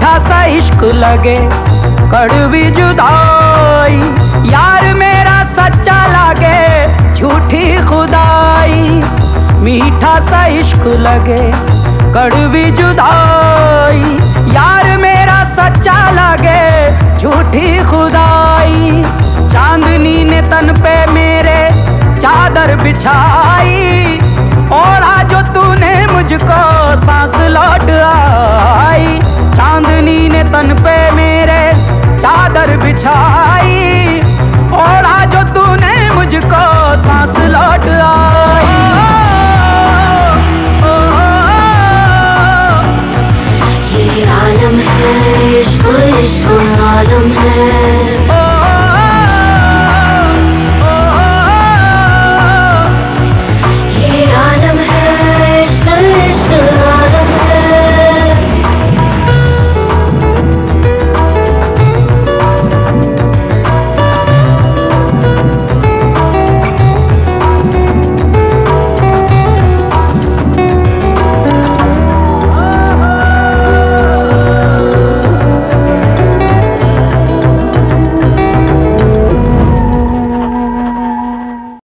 मीठा सा इश्क लगे कड़वी जुदाई, यार मेरा सच्चा लगे झूठी खुदाई। मीठा सा इश्क लगे कड़वी जुदाई, यार मेरा सच्चा लगे झूठी खुदाई। चांदनी ने तन पे मेरे चादर बिछाई, ओढ़ा जो तूने मुझको सांस लौट आई। चांदनी ने तन पे मेरे चादर बिछाई, ओढ़ा जो तूने मुझको सांस लौट आई। ये आलम है, इश्क इश्क आलम है।